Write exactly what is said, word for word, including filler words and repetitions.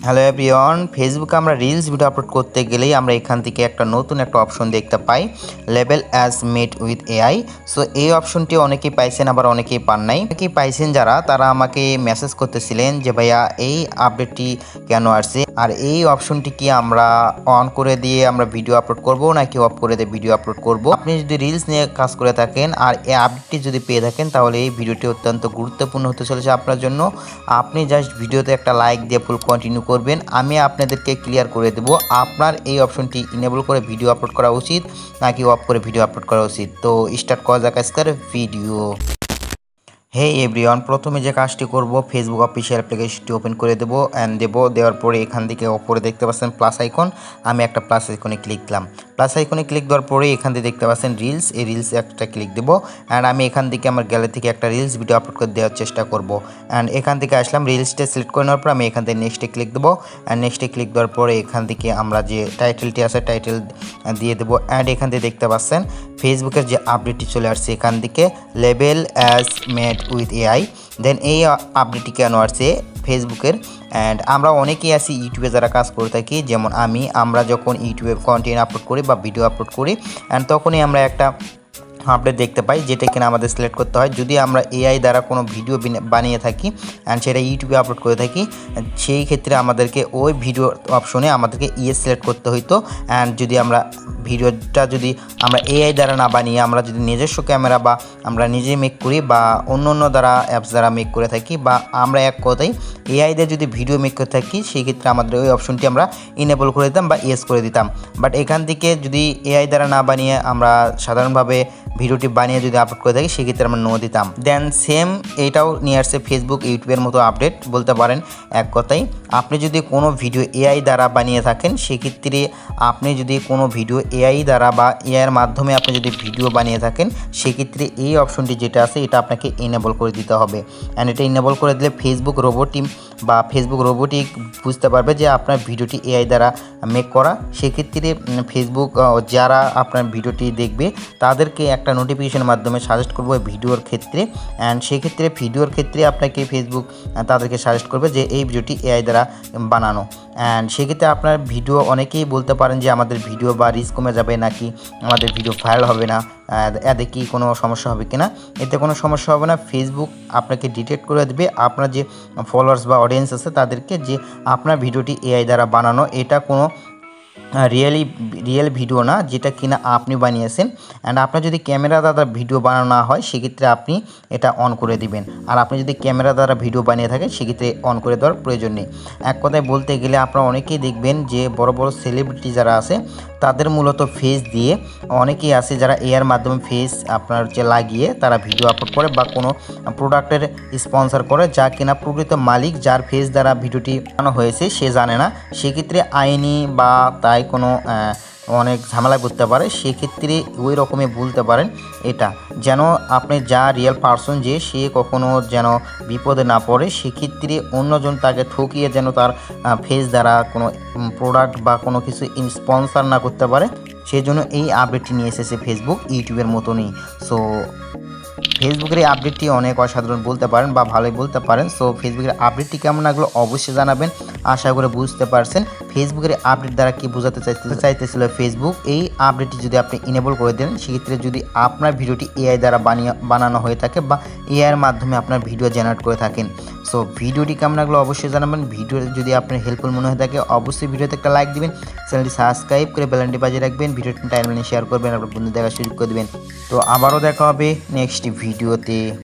Hello everyone, ফেসবুকে আমরা reels video upload করতে গেলেই আমরা এখান থেকে একটা নতুন একটা অপশন দেখতে পাই, label as made with AI. So এই অপশনটি অনেকেই পাইছেন, আবার অনেকেই পান নাই। অনেকেই পাইছেন যারা, তারা আমাকে মেসেজ করতেছিলেন যে ভাইয়া এই আপডেটটি কেন আসছে, আর এই অপশনটি কি আমরা অন করে দিয়ে আমরা ভিডিও আপলোড করব নাকি অফ করে দিয়ে ভিডিও আপলোড করব। আপনি যদি রিলস নিয়ে কাজ করে থাকেন আর এই আপডেটটি যদি পেয়ে থাকেন, তাহলে এই ভিডিওটি অত্যন্ত গুরুত্বপূর্ণ হতে চলেছে আপনার জন্য। আপনি জাস্ট ভিডিওতে একটা লাইক দিয়ে ফুল কন্টিনিউ করবেন। আমি আপনাদেরকে ক্লিয়ার করে দেব আপনার এই অপশনটি ইনেবল করে ভিডিও আপলোড করা উচিত নাকি অফ করে ভিডিও আপলোড করা উচিত। তো স্টার্ট করা যাক আজকের ভিডিও। হে এভরিওয়ান, প্রথমে যে কাজটি করব, ফেসবুক অফিসিয়াল অ্যাপ্লিকেশনটি ওপেন করে দেবো অ্যান্ড দেবো দেওয়ার পরে এখান থেকে ওপরে দেখতে পাচ্ছেন প্লাস আইকন। আমি একটা প্লাস আইকনে ক্লিক দিলাম। প্লাস আইকনে ক্লিক দেওয়ার পরে এখান থেকে দেখতে পাচ্ছেন রিলস, এই রিলস একটা ক্লিক দেবো অ্যান্ড আমি এখান থেকে আমার গ্যালারি থেকে একটা রিলস ভিডিও আপলোড করে দেওয়ার চেষ্টা করব। অ্যান্ড এখান থেকে আসলাম, রিলসটা সিলেক্ট করে নেওয়ার পর আমি এখান থেকে নেক্সটে ক্লিক দেবো অ্যান্ড নেক্সটে ক্লিক দেওয়ার পরে এখান থেকে আমরা যে টাইটেলটি আছে টাইটেল দিয়ে দেবো অ্যান্ড এখান থেকে দেখতে পাচ্ছেন ফেসবুকের যে আপডেটটি চলে আসছে এখান থেকে, label as made with AI. Then এই আপডেটটি কেন আসছে ফেসবুকের, অ্যান্ড আমরা অনেকেই আছি ইউটিউবে যারা কাজ করে থাকি, যেমন আমি, আমরা যখন ইউটিউবে কন্টেন্ট আপলোড করি বা ভিডিও আপলোড করি অ্যান্ড তখনই আমরা একটা আপডেট দেখতে পাই যেটা কিনা আমাদের সিলেক্ট করতে হয়। যদি আমরা এআই দ্বারা কোনো ভিডিও বানিয়ে থাকি অ্যান্ড সেটা ইউটিউবে আপলোড করে থাকি, সেই ক্ষেত্রে আমাদেরকে ওই ভিডিও অপশনে আমাদেরকে ইয়ে সিলেক্ট করতে হইতো। অ্যান্ড যদি আমরা ভিডিওটা যদি আমরা এআই দ্বারা না বানিয়ে আমরা যদি নিজস্ব ক্যামেরা বা আমরা নিজে মেক করি বা অন্য অন্য দ্বারা অ্যাপস দ্বারা মেক করে থাকি, বা আমরা এক কথায় এআই দিয়ে যদি ভিডিও মেক করে থাকি, সেই ক্ষেত্রে আমাদের ওই অপশনটি আমরা ইনেবল করে দিতাম বা ইয়েস করে দিতাম। বাট এখান থেকে যদি এআই দ্বারা না বানিয়ে আমরা সাধারণভাবে ভিডিওটি বানিয়ে যদি আপলোড করে থাকি, সেক্ষেত্রে আমরা নো দিতাম। দেন সেম এইটাও নিয়ে আসছে ফেসবুক ইউটিউবের মতো আপডেট বলতে পারেন এক কথায়। আপনি যদি কোনো ভিডিও এআই দ্বারা বানিয়ে থাকেন, সেক্ষেত্রে আপনি যদি কোনো ভিডিও এআই দ্বারা বা এআইয়ের মাধ্যমে আপনি যদি ভিডিও বানিয়ে থাকেন, সেক্ষেত্রে এই অপশনটি যেটা আছে এটা আপনাকে ইনেবল করে দিতে হবে। অ্যান্ড এটা ইনেবল করে দিলে ফেসবুক রোবোটিক বা ফেসবুক রোবোটিক বুঝতে পারবে যে আপনার ভিডিওটি এআই দ্বারা মেক করা। সেক্ষেত্রে ফেসবুক যারা আপনার ভিডিওটি দেখবে তাদেরকে একটা নোটিফিকেশনের মাধ্যমে সাজেস্ট করবো ভিডিওর ক্ষেত্রে, অ্যান্ড সেক্ষেত্রে ভিডিওর ক্ষেত্রে আপনাকে ফেসবুক তাদেরকে সাজেস্ট করবে যে এই ভিডিওটি এআই দ্বারা বানানো। অ্যান্ড সেক্ষেত্রে আপনার ভিডিও, অনেকেই বলতে পারেন যে আমাদের ভিডিও বা রিচ কমে যাবে নাকি আমাদের ভিডিও ভাইরাল হবে না, এতে কি কোনো সমস্যা হবে কিনা। এতে কোনো সমস্যা হবে না। ফেসবুক আপনাকে ডিটেক্ট করে দেবে আপনার যে ফলোয়ার্স বা অডিয়েন্স আছে তাদেরকে, যে আপনার ভিডিওটি এআই দ্বারা বানানো, এটা কোনো রিয়েলি রিয়েল ভিডিও না যেটা কিনা আপনি বানিয়েছেন। অ্যান্ড আপনার যদি ক্যামেরা দ্বারা ভিডিও বানানো না হয়, সেক্ষেত্রে আপনি এটা অন করে দিবেন। আর আপনি যদি ক্যামেরা দ্বারা ভিডিও বানিয়ে থাকেন, সেক্ষেত্রে অন করে দেওয়ার প্রয়োজন নেই। এক কথায় বলতে গেলে আপনারা অনেকেই দেখবেন যে বড় বড় সেলিব্রিটি যারা আছে তাদের মূলত ফেস দিয়ে, অনেকেই আছে যারা এআইয়ের মাধ্যমে ফেস আপনার হচ্ছে লাগিয়ে তারা ভিডিও আপলোড করে বা কোনো প্রোডাক্টের স্পন্সর করে, যা কিনা প্রকৃত মালিক যার ফেস দ্বারা ভিডিওটি বানানো হয়েছে সে জানে না। সেক্ষেত্রে আইনি বা তাই কোনো অনেক ঝামেলা করতে পারে। সেক্ষেত্রে ওই রকমই বলতে পারেন এটা, যেন আপনি যা রিয়েল পারসন যে সে কখনো যেন বিপদে না পড়ে। সেক্ষেত্রে অন্যজন তাকে ঠকিয়ে যেন তার ফেস দ্বারা কোনো প্রোডাক্ট বা কোনো কিছু স্পন্সর না করতে পারে, সেই জন্য এই আপডেটটি নিয়ে এসেছে ফেসবুক ইউটিউবের মতনই। সো ফেসবুকের এই আপডেটটি অনেক অসাধারণ বলতে পারেন বা ভালোই বলতে পারেন। সো ফেসবুকের আপডেটটি কেমন লাগলো অবশ্যই জানাবেন। আশা করে বুঝতে পারছেন ফেসবুকের আপডেট দ্বারা কি বোঝাতে চাইতে চাইতেছিল ফেসবুক। এই আপডেটটি যদি আপনি ইনেবল করে দেন, সেক্ষেত্রে যদি আপনার ভিডিওটি এআই দ্বারা বানিয়ে বানানো হয়ে থাকে বা এআইয়ের মাধ্যমে আপনার ভিডিও জেনারেট করে থাকেন। সো ভিডিওটি কেমন লাগলো অবশ্যই জানাবেন। ভিডিও যদি আপনার হেল্পফুল মনে হয়ে থাকে, অবশ্যই ভিডিওতে একটা লাইক দিবেন, চ্যানেলটি সাবস্ক্রাইব করে বেলটি বাজিয়ে রাখবেন, ভিডিওটি টাইমলাইনে শেয়ার করবেন, আপনার বন্ধু দেখার সুযোগ করে দেবেন। তো আবারও দেখা হবে নেক্সট ভিডিওতে।